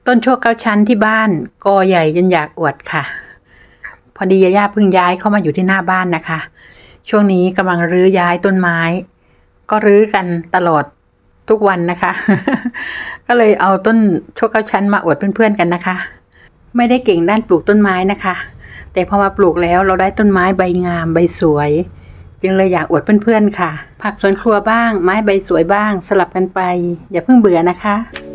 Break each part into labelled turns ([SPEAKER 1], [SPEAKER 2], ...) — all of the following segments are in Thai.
[SPEAKER 1] ต้นโชคเก้าชั้นที่บ้านกอใหญ่จนอยากอวดค่ะพอดีย่าเพิ่งย้ายเข้ามาอยู่ที่หน้าบ้านนะคะช่วงนี้กำลังรื้อย้ายต้นไม้ก็รื้อกันตลอดทุกวันนะคะ ก็เลยเอาต้นโชคเก้าชั้นมาอวดเพื่อนๆกันนะคะไม่ได้เก่งด้านปลูกต้นไม้นะคะแต่พอมาปลูกแล้วเราได้ต้นไม้ใบงามใบสวยจึงเลยอยากอวดเพื่อนๆค่ะผักสวนครัวบ้างไม้ใบสวยบ้างสลับกันไปอย่าเพิ่งเบื่อนะคะ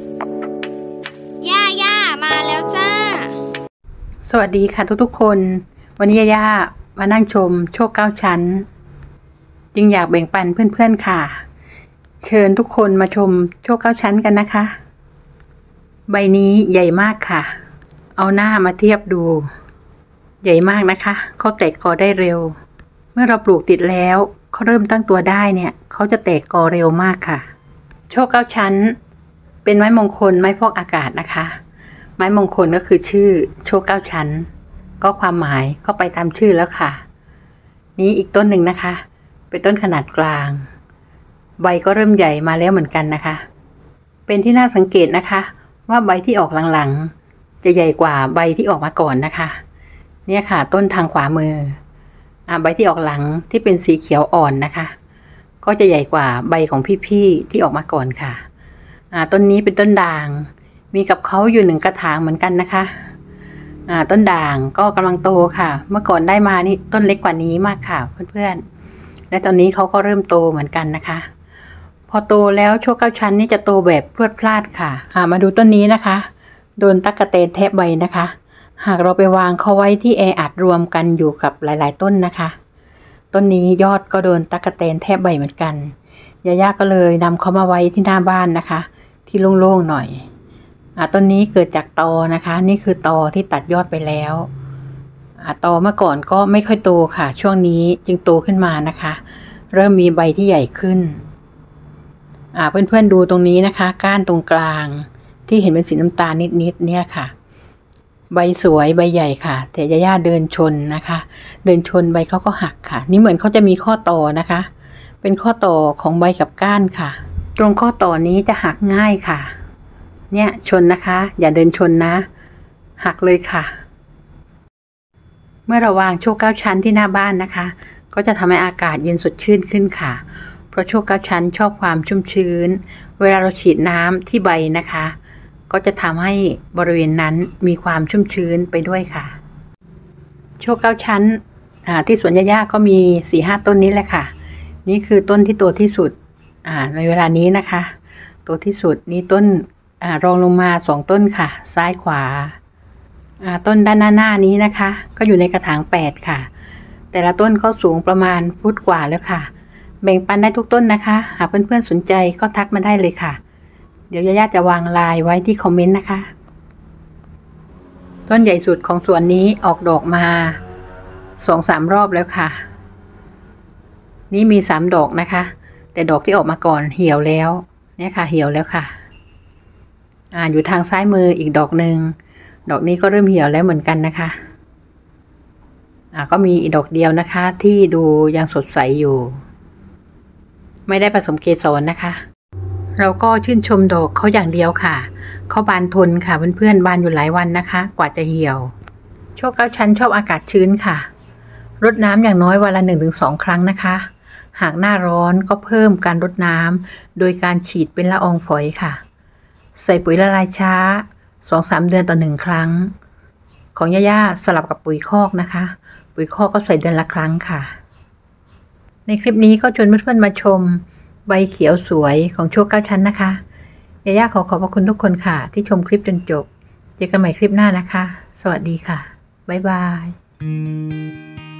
[SPEAKER 2] ย่ามาแล้วจ้า
[SPEAKER 1] สวัสดีค่ะทุกๆคนวันนี้ย่ามานั่งชมโชคเก้าชั้นจึงอยากแบ่งปันเพื่อนๆค่ะเชิญทุกคนมาชมโชคเก้าชั้นกันนะคะใบนี้ใหญ่มากค่ะเอาหน้ามาเทียบดูใหญ่มากนะคะเขาแตกกอได้เร็วเมื่อเราปลูกติดแล้วเขาเริ่มตั้งตัวได้เนี่ยเขาจะแตกกอเร็วมากค่ะโชคเก้าชั้นเป็นไม้มงคลไม้ฟอกอากาศนะคะไม้มงคลก็คือชื่อโชคเก้าชั้นก็ความหมายก็ไปตามชื่อแล้วค่ะนี้อีกต้นหนึ่งนะคะเป็นต้นขนาดกลางใบก็เริ่มใหญ่มาแล้วเหมือนกันนะคะเป็นที่น่าสังเกตนะคะว่าใบที่ออกหลังๆจะใหญ่กว่าใบที่ออกมาก่อนนะคะเนี่ยค่ะต้นทางขวามือใบที่ออกหลังที่เป็นสีเขียวอ่อนนะคะก็จะใหญ่กว่าใบของพี่ๆที่ออกมาก่อนค่ะต้นนี้เป็นต้นด่างมีกับเขาอยู่1 กระถางเหมือนกันนะคะต้นด่างก็กำลังโตค่ะเมื่อก่อนได้มานี่ต้นเล็กกว่านี้มากค่ะเพื่อนๆและตอนนี้เขาก็เริ่มโตเหมือนกันนะคะพอโตแล้วโชคเก้าชั้นนี่จะโตแบบพรวดพลาดค่ะมาดูต้นนี้นะคะโดนตั๊กแตนแทะใบนะคะหากเราไปวางเขาไว้ที่แออัดรวมกันอยู่กับหลายๆต้นนะคะต้นนี้ยอดก็โดนตั๊กแตนแทะใบเหมือนกันย่าก็เลยนำเขามาไว้ที่หน้าบ้านนะคะที่โล่งๆหน่อยต้นนี้เกิดจากตอนะคะนี่คือตอที่ตัดยอดไปแล้วตอเมื่อก่อนก็ไม่ค่อยโตค่ะช่วงนี้จึงโตขึ้นมานะคะเริ่มมีใบที่ใหญ่ขึ้นเพื่อนๆดูตรงนี้นะคะก้านตรงกลางที่เห็นเป็นสีน้ำตาลนิดๆเนี่ยค่ะใบสวยใบใหญ่ค่ะแต่ย่าเดินชนนะคะเดินชนใบเขาก็หักค่ะนี่เหมือนเขาจะมีข้อต่อนะคะเป็นข้อต่อของใบกับก้านค่ะตรงข้อต่อนี้จะหักง่ายค่ะเนี่ยชนนะคะอย่าเดินชนนะหักเลยค่ะเมื่อเราวางโชคเก้าชั้นที่หน้าบ้านนะคะก็จะทำให้อากาศเย็นสดชื่นขึ้นค่ะเพราะโชคเก้าชั้นชอบความชุ่มชื้นเวลาเราฉีดน้ำที่ใบนะคะก็จะทำให้บริเวณนั้นมีความชุ่มชื้นไปด้วยค่ะโชคเก้าชั้นที่สวนย่าก็มี 4-5 ต้นนี้แหละค่ะนี่คือต้นที่โตที่สุดในเวลานี้นะคะโตที่สุดนี่ต้นรองลงมา2 ต้นค่ะซ้ายขวาต้นด้านหน้านี้นะคะก็อยู่ในกระถาง8ค่ะแต่ละต้นก็สูงประมาณฟุตกว่าแล้วค่ะแบ่งปันได้ทุกต้นนะคะหากเพื่อนๆสนใจก็ทักมาได้เลยค่ะเดี๋ยวย่าจะวางไลน์ไว้ที่คอมเมนต์นะคะต้นใหญ่สุดของสวนนี้ออกดอกมา 2-3 รอบแล้วค่ะนี่มี3 ดอกนะคะแต่ดอกที่ออกมาก่อนเหี่ยวแล้วเนี่ยค่ะเหี่ยวแล้วค่ะอยู่ทางซ้ายมืออีกดอกหนึ่งดอกนี้ก็เริ่มเหี่ยวแล้วเหมือนกันนะคะก็มีอีกดอกเดียวนะคะที่ดูยังสดใสอยู่ไม่ได้ผสมเกสรนะคะเราก็ชื่นชมดอกเขาอย่างเดียวค่ะเขาบานทนค่ะเพื่อนๆบานอยู่หลายวันนะคะกว่าจะเหี่ยวโชคเก้าชั้นชอบอากาศชื้นค่ะรดน้ำอย่างน้อยวันละ 1-2 ครั้งนะคะหากหน้าร้อนก็เพิ่มการรดน้ำโดยการฉีดเป็นละอองฝอยค่ะใส่ปุ๋ยละลายช้า 2-3 เดือนต่อ1 ครั้งของย่าสลับกับปุ๋ยคอกนะคะปุ๋ยคอกก็ใส่เดือนละครั้งค่ะในคลิปนี้ก็ชวนเพื่อนๆมาชมใบเขียวสวยของโชคเก้าชั้นนะคะย่าขอบพระคุณทุกคนค่ะที่ชมคลิปจนจบเจอกันใหม่คลิปหน้านะคะสวัสดีค่ะบ๊ายบาย